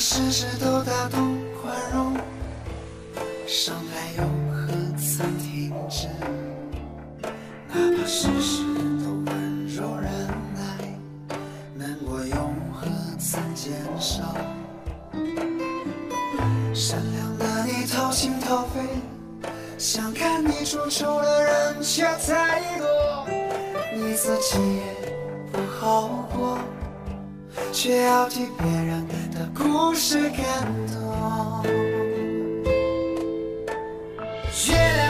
事事都大度宽容，伤害又何曾停止？哪怕事事都温柔忍耐，难过又何曾减少？善良的你掏心掏肺，想看你出丑的人却太多，你自己也不好过，却要替别人的故事感动。月亮